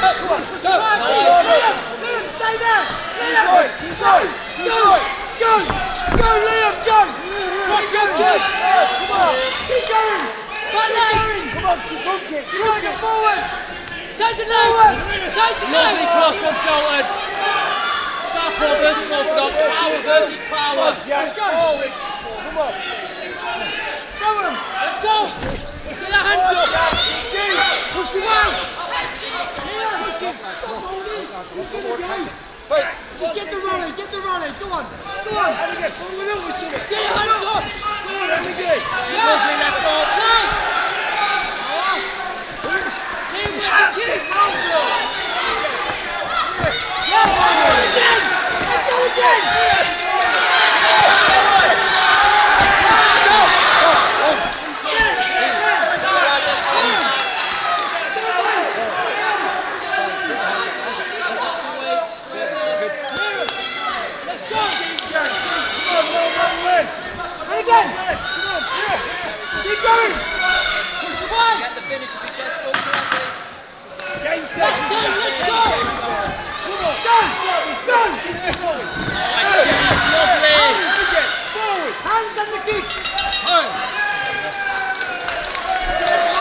Stay there! Liam! Keep going! Go! Liam, go! Come on! Keep going! Come on, front kick! Forward! Take the leg! Lovely cross from Shelton! Southpaw versus orthodox, power versus power! Come on, Jack! Forward! Come on! Let's go! Get that hands up! Push him out! Push him! Stop holding! Wait, just get the rally! Go on! How do you get forward over to it? Get your hands up! Good, how we do? Lovely left arm, play! Keep going! Push away! Get the finish if he gets up. 10 seconds.